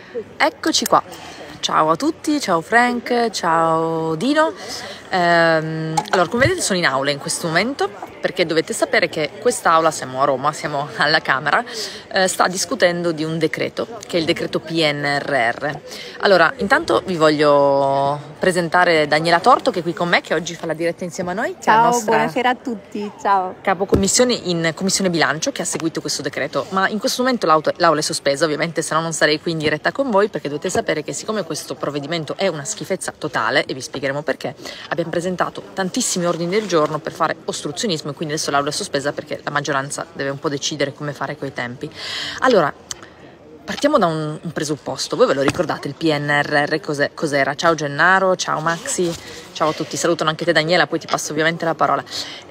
Eccoci qua. Ciao a tutti, ciao Frank, ciao Dino. Allora, come vedete sono in aula in questo momento perché dovete sapere che quest'aula, siamo a Roma, siamo alla Camera, sta discutendo di un decreto, che è il decreto PNRR. Allora, intanto vi voglio presentare Daniela Torto, che è qui con me, che oggi fa la diretta insieme a noi. Ciao, buonasera a tutti, ciao. Capo commissione in Commissione Bilancio, che ha seguito questo decreto, ma in questo momento l'aula è sospesa, ovviamente, se no non sarei qui in diretta con voi, perché dovete sapere che siccome questo provvedimento è una schifezza totale, e vi spiegheremo perché, abbiamo presentato tantissimi ordini del giorno per fare ostruzionismo e quindi adesso l'aula è sospesa perché la maggioranza deve un po' decidere come fare coi tempi. Allora, partiamo da un presupposto. Voi ve lo ricordate il PNRR cos'era? Ciao Gennaro, ciao Maxi, ciao a tutti, salutano anche te Daniela, poi ti passo ovviamente la parola.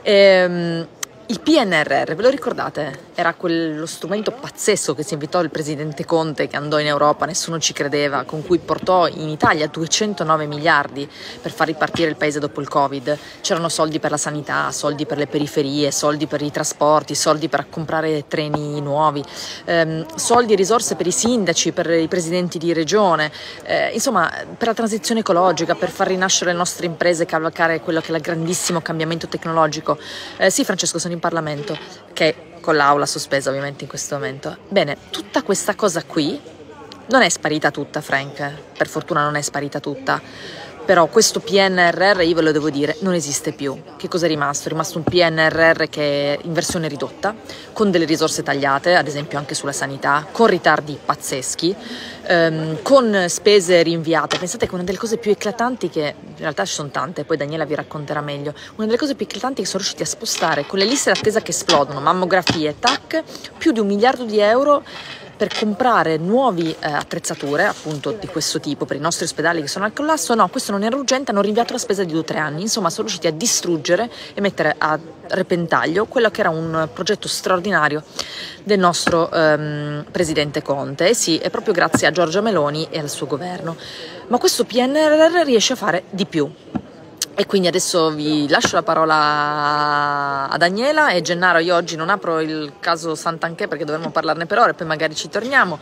Il PNRR, ve lo ricordate? Era quello strumento pazzesco che si invitò il presidente Conte, che andò in Europa, nessuno ci credeva, con cui portò in Italia 209 miliardi per far ripartire il paese dopo il Covid. C'erano soldi per la sanità, soldi per le periferie, soldi per i trasporti, soldi per comprare treni nuovi, soldi e risorse per i sindaci, per i presidenti di regione, insomma per la transizione ecologica, per far rinascere le nostre imprese e cavalcare quello che è il grandissimo cambiamento tecnologico. Sì, Francesco, sono in Parlamento, che con l'aula sospesa ovviamente in questo momento. Bene, tutta questa cosa qui non è sparita tutta, Frank, per fortuna non è sparita tutta, però questo PNRR, io ve lo devo dire, non esiste più. Che cosa è rimasto? È rimasto un PNRR che è in versione ridotta, con delle risorse tagliate, ad esempio anche sulla sanità, con ritardi pazzeschi, con spese rinviate. Pensate che una delle cose più eclatanti, che in realtà ci sono tante, poi Daniela vi racconterà meglio, una delle cose più eclatanti che sono riusciti a spostare, con le liste d'attesa che esplodono, mammografie, tac, più di 1 miliardo di euro per comprare nuove attrezzature appunto di questo tipo per i nostri ospedali che sono al collasso. No, questo non era urgente, hanno rinviato la spesa di 2 o 3 anni, insomma sono riusciti a distruggere e mettere a repentaglio quello che era un progetto straordinario del nostro presidente Conte. E sì, è proprio grazie a Giorgia Meloni e al suo governo. Ma questo PNRR riesce a fare di più. E quindi adesso vi lascio la parola a Daniela e Gennaro. Io oggi non apro il caso Santanchè perché dovremmo parlarne per ore, poi magari ci torniamo,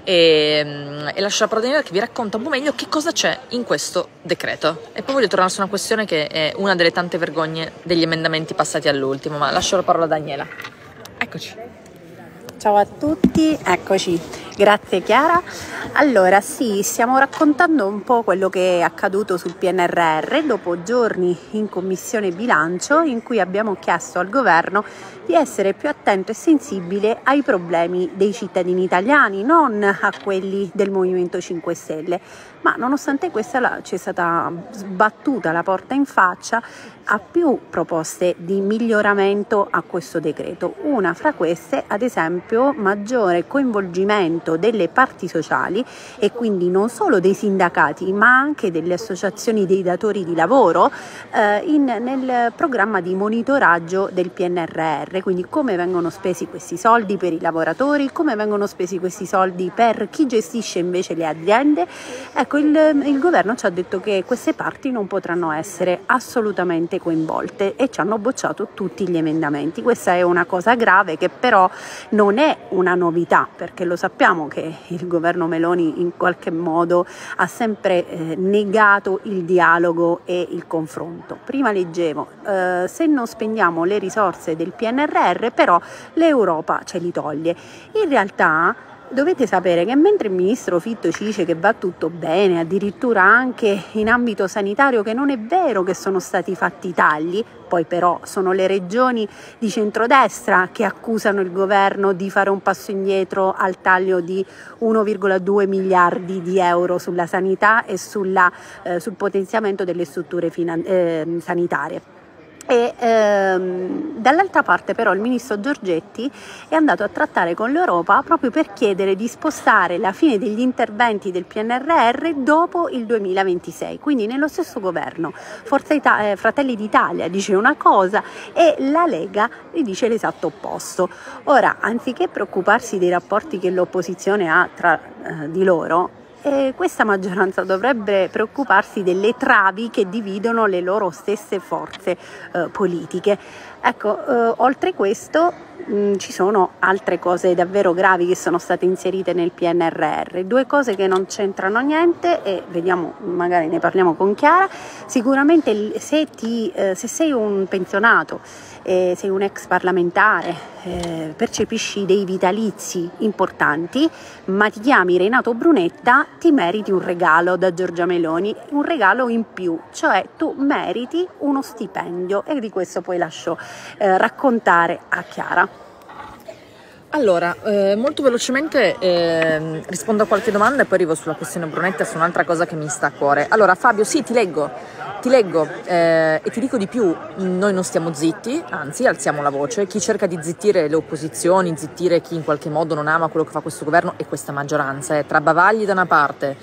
e lascio la parola a Daniela che vi racconta un po' meglio che cosa c'è in questo decreto. E poi voglio tornare su una questione che è una delle tante vergogne degli emendamenti passati all'ultimo, ma lascio la parola a Daniela. Eccoci. Ciao a tutti, eccoci, grazie Chiara. Allora sì, stiamo raccontando un po' quello che è accaduto sul PNRR dopo giorni in Commissione Bilancio in cui abbiamo chiesto al governo di essere più attento e sensibile ai problemi dei cittadini italiani, non a quelli del Movimento 5 Stelle. Ma nonostante questa ci è stata sbattuta la porta in faccia a più proposte di miglioramento a questo decreto. Una fra queste, ad esempio, maggiore coinvolgimento delle parti sociali e quindi non solo dei sindacati ma anche delle associazioni dei datori di lavoro nel programma di monitoraggio del PNRR, quindi come vengono spesi questi soldi per i lavoratori, come vengono spesi questi soldi per chi gestisce invece le aziende. Ecco, il governo ci ha detto che queste parti non potranno essere assolutamente coinvolte e ci hanno bocciato tutti gli emendamenti. Questa è una cosa grave che però non è una novità, perché lo sappiamo che il governo Meloni in qualche modo ha sempre negato il dialogo e il confronto. Prima leggevo, se non spendiamo le risorse del PNRR però l'Europa ce li toglie. In realtà dovete sapere che mentre il ministro Fitto ci dice che va tutto bene, addirittura anche in ambito sanitario, che non è vero che sono stati fatti tagli, poi però sono le regioni di centrodestra che accusano il governo di fare un passo indietro al taglio di 1,2 miliardi di euro sulla sanità e sul potenziamento delle strutture sanitarie. E dall'altra parte però il ministro Giorgetti è andato a trattare con l'Europa proprio per chiedere di spostare la fine degli interventi del PNRR dopo il 2026, quindi nello stesso governo Fratelli d'Italia dice una cosa e la Lega gli dice l'esatto opposto. Ora, anziché preoccuparsi dei rapporti che l'opposizione ha tra di loro, questa maggioranza dovrebbe preoccuparsi delle travi che dividono le loro stesse forze politiche. Ecco, oltre questo ci sono altre cose davvero gravi che sono state inserite nel PNRR, due cose che non c'entrano niente e vediamo, magari ne parliamo con Chiara. Sicuramente se sei un pensionato, sei un ex parlamentare, percepisci dei vitalizi importanti, ma ti chiami Renato Brunetta, ti meriti un regalo da Giorgia Meloni, un regalo in più, cioè tu meriti uno stipendio, e di questo poi lascio raccontare a Chiara. Allora, molto velocemente rispondo a qualche domanda e poi arrivo sulla questione Brunetta, su un'altra cosa che mi sta a cuore. Allora Fabio, sì, ti leggo e ti dico di più, noi non stiamo zitti, anzi alziamo la voce. Chi cerca di zittire le opposizioni, zittire chi in qualche modo non ama quello che fa questo governo e questa maggioranza, tra bavagli da una parte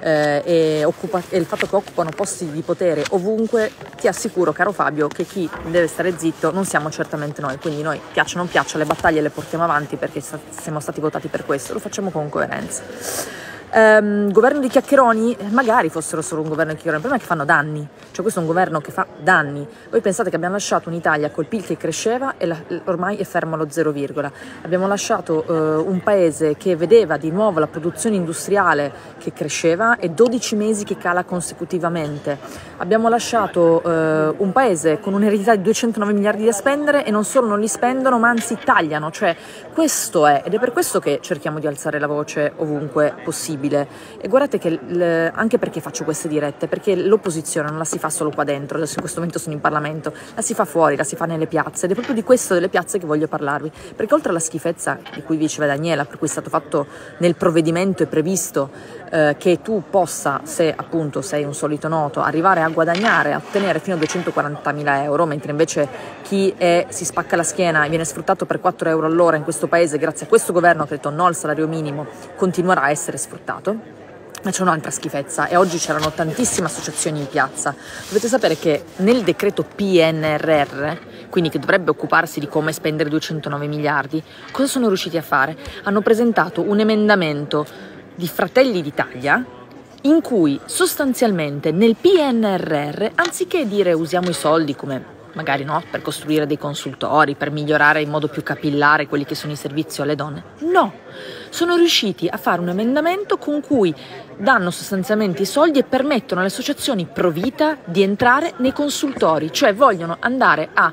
e il fatto che occupano posti di potere ovunque, ti assicuro, caro Fabio, che chi deve stare zitto non siamo certamente noi. Quindi noi, piaccia o non piaccia, le battaglie le portiamo avanti perché siamo stati votati per questo, lo facciamo con coerenza. Governo di chiacchieroni? Magari fossero solo un governo di chiacchieroni, il problema è che fanno danni, cioè questo è un governo che fa danni. Voi pensate che abbiamo lasciato un'Italia col PIL che cresceva e ormai è fermo allo 0, abbiamo lasciato un paese che vedeva di nuovo la produzione industriale che cresceva e 12 mesi che cala consecutivamente. Abbiamo lasciato un paese con un'eredità di 209 miliardi da spendere e non solo non li spendono ma anzi tagliano, cioè questo è, ed è per questo che cerchiamo di alzare la voce ovunque possibile. E guardate che anche perché faccio queste dirette, perché l'opposizione non la si fa solo qua dentro, adesso in questo momento sono in Parlamento, la si fa fuori, la si fa nelle piazze, ed è proprio di questo, delle piazze, che voglio parlarvi, perché oltre alla schifezza di cui diceva Daniela, per cui è stato fatto nel provvedimento e previsto che tu possa, se appunto sei un solito noto, arrivare a guadagnare, a ottenere fino a 240.000 euro, mentre invece chi si spacca la schiena e viene sfruttato per 4 euro all'ora in questo paese, grazie a questo governo che ha detto no al salario minimo, continuerà a essere sfruttato. Ma c'è un'altra schifezza, e oggi c'erano tantissime associazioni in piazza. Dovete sapere che nel decreto PNRR, quindi che dovrebbe occuparsi di come spendere 209 miliardi, cosa sono riusciti a fare? Hanno presentato un emendamento di Fratelli d'Italia in cui sostanzialmente nel PNRR, anziché dire usiamo i soldi come magari no, per costruire dei consultori, per migliorare in modo più capillare quelli che sono i servizi alle donne, no, sono riusciti a fare un emendamento con cui danno sostanzialmente i soldi e permettono alle associazioni pro vita di entrare nei consultori, cioè vogliono andare a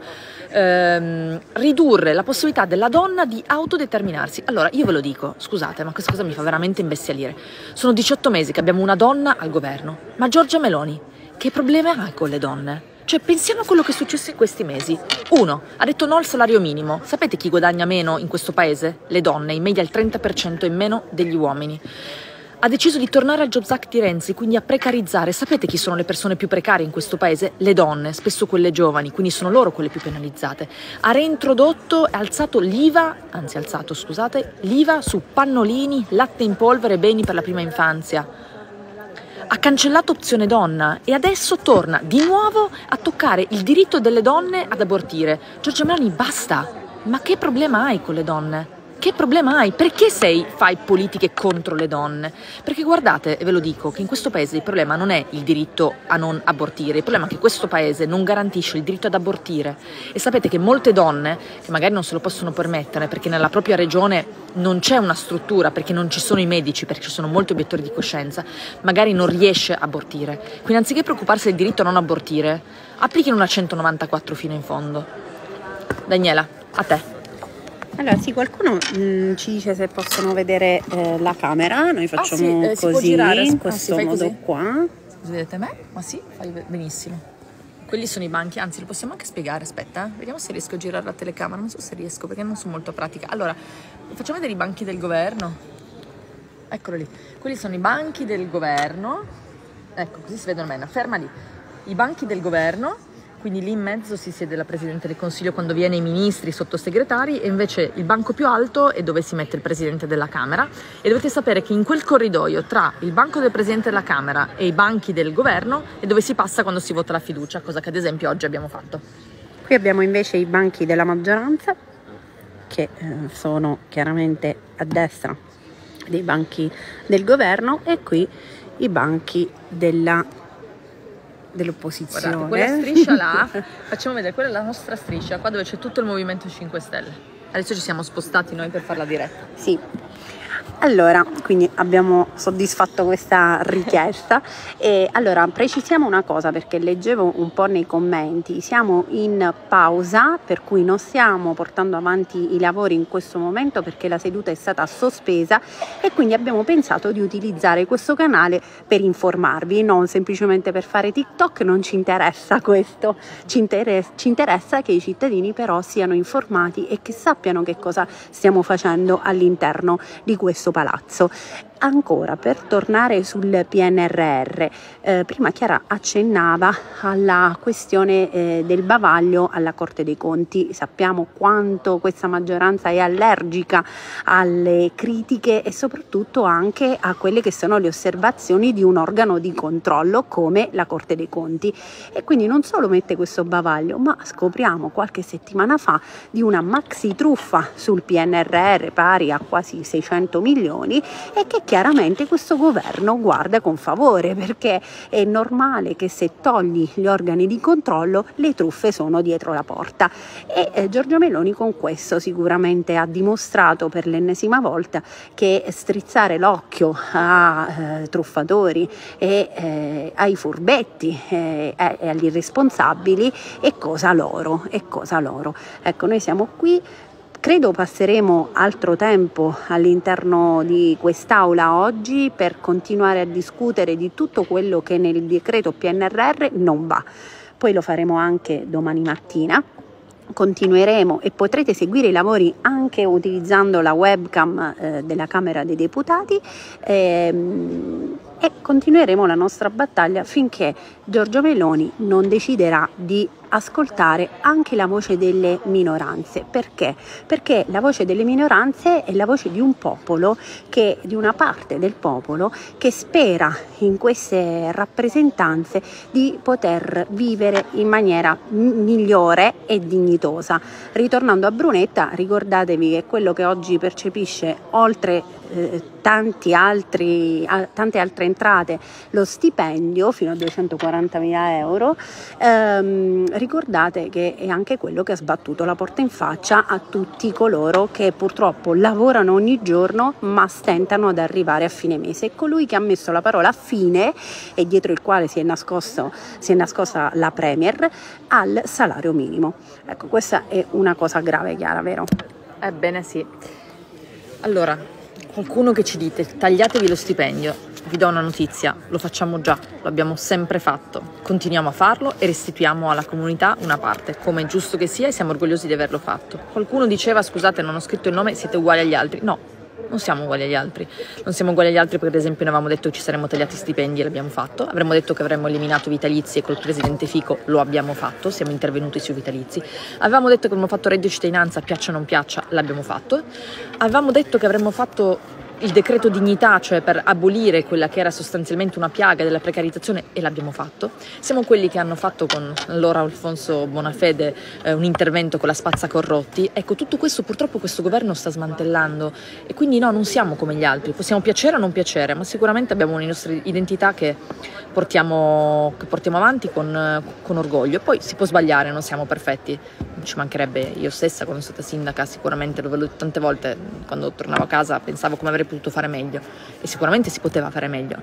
ridurre la possibilità della donna di autodeterminarsi. Allora io ve lo dico, scusate, ma questa cosa mi fa veramente imbestialire. Sono 18 mesi che abbiamo una donna al governo, ma Giorgia Meloni che problema ha con le donne? Cioè pensiamo a quello che è successo in questi mesi. 1. Ha detto no al salario minimo. Sapete chi guadagna meno in questo paese? Le donne, in media il 30% in meno degli uomini. Ha deciso di tornare al Jobs Act di Renzi, quindi a precarizzare. Sapete chi sono le persone più precarie in questo paese? Le donne, spesso quelle giovani, quindi sono loro quelle più penalizzate. Ha reintrodotto e l'IVA su pannolini, latte in polvere e beni per la prima infanzia. Ha cancellato opzione donna e adesso torna di nuovo a toccare il diritto delle donne ad abortire. Giorgia Meloni, basta! Ma che problema hai con le donne? Che problema hai? Perché fai politiche contro le donne? Perché guardate, e ve lo dico, che in questo paese il problema non è il diritto a non abortire, il problema è che questo paese non garantisce il diritto ad abortire. E sapete che molte donne, che magari non se lo possono permettere perché nella propria regione non c'è una struttura, perché non ci sono i medici, perché ci sono molti obiettori di coscienza, magari non riesce a abortire. Quindi anziché preoccuparsi del diritto a non abortire, applichino una 194 fino in fondo. Daniela, a te. Allora, sì, qualcuno ci dice se possono vedere la camera, noi facciamo si può così, girare, in questo modo così. qua. Vedete me? Ma sì, fai benissimo. Quelli sono i banchi, anzi lo possiamo anche spiegare, aspetta, vediamo se riesco a girare la telecamera, non so se riesco perché non sono molto pratica. Allora, facciamo vedere i banchi del governo. Eccolo lì, quelli sono i banchi del governo, ecco così si vedono bene, ferma lì, i banchi del governo. Quindi lì in mezzo si siede la Presidente del Consiglio quando viene i ministri, i sottosegretari, e invece il banco più alto è dove si mette il Presidente della Camera. E dovete sapere che in quel corridoio tra il banco del Presidente della Camera e i banchi del governo è dove si passa quando si vota la fiducia, cosa che ad esempio oggi abbiamo fatto. Qui abbiamo invece i banchi della maggioranza, che sono chiaramente a destra dei banchi del governo, e qui i banchi dell'opposizione. Guardate, quella striscia là, facciamo vedere, quella è la nostra striscia, qua dove c'è tutto il Movimento 5 Stelle. Adesso ci siamo spostati noi per fare la diretta. Sì. Allora, quindi abbiamo soddisfatto questa richiesta e allora precisiamo una cosa, perché leggevo un po' nei commenti, siamo in pausa, per cui non stiamo portando avanti i lavori in questo momento perché la seduta è stata sospesa e quindi abbiamo pensato di utilizzare questo canale per informarvi, non semplicemente per fare TikTok. Non ci interessa questo, ci interessa che i cittadini però siano informati e che sappiano che cosa stiamo facendo all'interno di questo palazzo. Ancora per tornare sul PNRR, prima Chiara accennava alla questione del bavaglio alla Corte dei Conti. Sappiamo quanto questa maggioranza è allergica alle critiche e soprattutto anche a quelle che sono le osservazioni di un organo di controllo come la Corte dei Conti, e quindi non solo mette questo bavaglio, ma scopriamo qualche settimana fa di una maxi truffa sul PNRR pari a quasi 600 milioni e che chiaramente questo governo guarda con favore, perché è normale che se togli gli organi di controllo le truffe sono dietro la porta e Giorgia Meloni con questo sicuramente ha dimostrato per l'ennesima volta che strizzare l'occhio a truffatori e ai furbetti e agli irresponsabili è cosa loro, Ecco, noi siamo qui. Credo passeremo altro tempo all'interno di quest'aula oggi per continuare a discutere di tutto quello che nel decreto PNRR non va. Poi lo faremo anche domani mattina. Continueremo e potrete seguire i lavori anche utilizzando la webcam della Camera dei Deputati e continueremo la nostra battaglia finché Giorgia Meloni non deciderà di ascoltare anche la voce delle minoranze. Perché? Perché la voce delle minoranze è la voce di un popolo, di una parte del popolo che spera in queste rappresentanze di poter vivere in maniera migliore e dignitosa. Ritornando a Brunetta, ricordatevi che quello che oggi percepisce oltre tante altre entrate, lo stipendio fino a 240.000 euro, ricordate che è anche quello che ha sbattuto la porta in faccia a tutti coloro che purtroppo lavorano ogni giorno ma stentano ad arrivare a fine mese. È colui che ha messo la parola fine e dietro il quale si è nascosta la Premier al salario minimo. Ecco, questa è una cosa grave, Chiara, vero? Ebbene sì. Allora, qualcuno che ci dite tagliatevi lo stipendio, vi do una notizia, lo facciamo già, lo abbiamo sempre fatto, continuiamo a farlo e restituiamo alla comunità una parte, come è giusto che sia, e siamo orgogliosi di averlo fatto. Qualcuno diceva, scusate non ho scritto il nome, siete uguali agli altri. No, non siamo uguali agli altri, non siamo uguali agli altri perché ad esempio noi avevamo detto che ci saremmo tagliati stipendi e l'abbiamo fatto, avremmo detto che avremmo eliminato i vitalizi e col presidente Fico lo abbiamo fatto, siamo intervenuti sui vitalizi, avevamo detto che avremmo fatto reddito cittadinanza, piaccia o non piaccia, l'abbiamo fatto, avevamo detto che avremmo fatto il decreto dignità, cioè per abolire quella che era sostanzialmente una piaga della precarizzazione, e l'abbiamo fatto. Siamo quelli che hanno fatto con allora Alfonso Bonafede un intervento con la spazza corrotti. Ecco, tutto questo purtroppo questo governo sta smantellando e quindi no, non siamo come gli altri, possiamo piacere o non piacere, ma sicuramente abbiamo una nostra identità che portiamo avanti con orgoglio. Poi si può sbagliare, non siamo perfetti, ci mancherebbe. Io stessa quando sono stata sindaca sicuramente l'ho veduto tante volte, quando tornavo a casa pensavo come avrei potuto fare meglio e sicuramente si poteva fare meglio,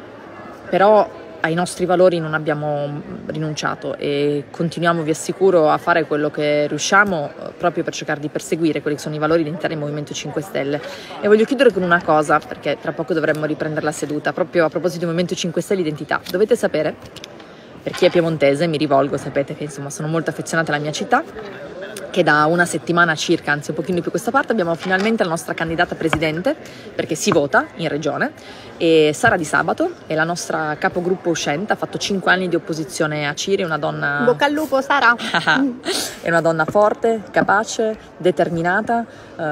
però ai nostri valori non abbiamo rinunciato e continuiamo, vi assicuro, a fare quello che riusciamo proprio per cercare di perseguire quelli che sono i valori identitari del Movimento 5 Stelle. E voglio chiudere con una cosa, perché tra poco dovremmo riprendere la seduta, proprio a proposito del Movimento 5 Stelle identità. Dovete sapere, per chi è piemontese, mi rivolgo, sapete che insomma sono molto affezionata alla mia città, che da una settimana circa, anzi un pochino più questa parte, abbiamo finalmente la nostra candidata presidente, perché si vota in regione, e Sara Di Sabato è la nostra capogruppo uscente, ha fatto 5 anni di opposizione a Ciri, una donna... Bocca al lupo, Sara! È una donna forte, capace, determinata,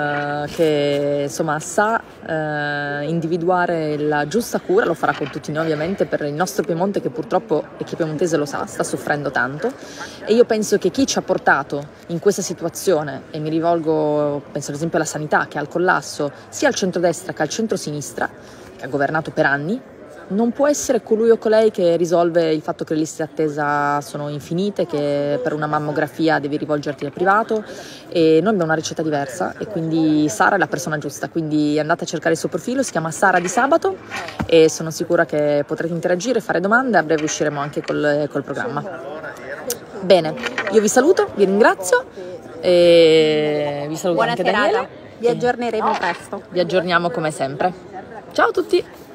che insomma sa individuare la giusta cura, lo farà con tutti noi ovviamente, per il nostro Piemonte che purtroppo, e chi è piemontese lo sa, sta soffrendo tanto, e io penso che chi ci ha portato in questa situazione, e mi rivolgo, penso ad esempio alla sanità che è al collasso, sia al centrodestra che al centrosinistra, che ha governato per anni, non può essere colui o colei che risolve il fatto che le liste d'attesa sono infinite, che per una mammografia devi rivolgerti al privato, e noi abbiamo una ricetta diversa e quindi Sara è la persona giusta, quindi andate a cercare il suo profilo, si chiama Sara Di Sabato e sono sicura che potrete interagire, fare domande, a breve usciremo anche col programma. Bene, io vi saluto, vi ringrazio e vi saluto. Buona anche serata. Daniele. Vi aggiorneremo presto. Vi aggiorniamo come sempre. Ciao a tutti!